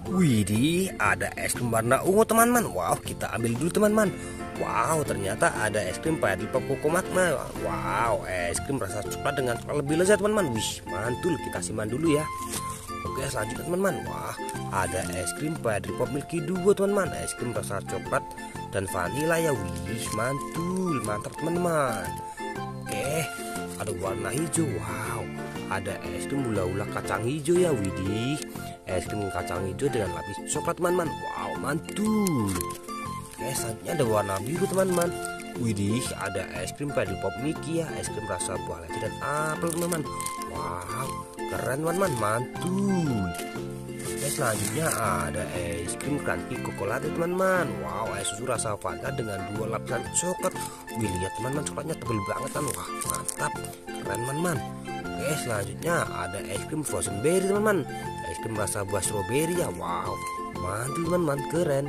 Widih, ada es krim warna ungu teman-teman. Wow, kita ambil dulu teman-teman. Wow, ternyata ada es krim Pedri Pop Coco Magna. Wow, es krim rasa coklat dengan coklat lebih lezat teman-teman. Wih, mantul, kita simpan dulu ya. Oke, selanjutnya teman-teman. Wah, ada es krim Pedri Pop Milky Duo teman-teman. Es krim rasa coklat dan vanila ya. Wih, mantul, mantap teman-teman. Oke, ada warna hijau. Wow, ada es krim hula-hula kacang hijau ya. Widih, es krim kacang hijau dengan lapis coklat teman-teman. Wow, mantul. Oke, selanjutnya ada warna biru teman-teman. Widih, ada es krim Pedri Pop Mickey ya. Es krim rasa buah leci dan apel teman-teman. Wow, keren teman-teman, mantul. Oke, selanjutnya ada es krim crunchy Coco Latte teman-teman. Wow, es susu rasa Fanta dengan 2 lapisan coklat. Wih, lihat teman-teman, coklatnya tebal banget kan. Wah, mantap, keren teman-teman. Oke, selanjutnya ada es krim frozen berry teman-teman. Es krim rasa buah strawberry ya. Wow, mantul teman-teman, keren.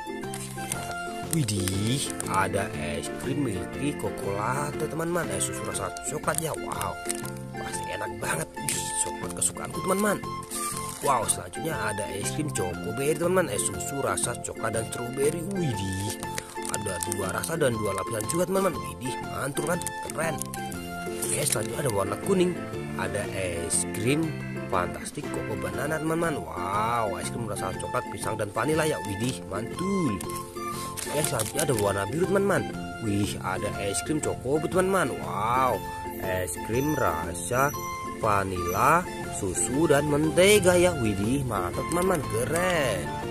Widih, ada es krim Milky Coco Latte teman-teman. Es susu rasa coklat ya. Wow, pasti enak banget. Wih, coklat kesukaanku teman-teman. Wow, selanjutnya ada es krim Choco Berry teman-teman. Es susu rasa coklat dan strawberry. Widih, ada 2 rasa dan 2 lapisan juga teman-teman. Widih, mantul kan, keren. Oke, selanjutnya ada warna kuning. Ada es krim Fantastic Coco Banana teman-teman. Wow, es krim rasa coklat, pisang dan vanila ya. Widih, mantul. Oke, selanjutnya ada warna biru teman-teman. Wih, ada es krim Chocobo teman-teman. Wow, es krim rasa vanila, susu dan mentega ya. Widih, mantap teman-teman, keren.